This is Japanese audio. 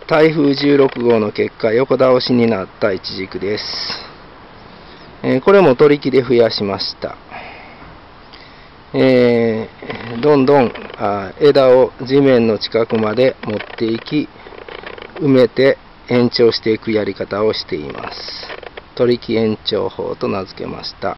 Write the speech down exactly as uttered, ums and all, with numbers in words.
台風じゅうろくごうの結果、横倒しになったイチジクです。えー、これも取り木で増やしました。えー、どんどんあ枝を地面の近くまで持っていき、埋めて延長していくやり方をしています。取り木延長法と名付けました。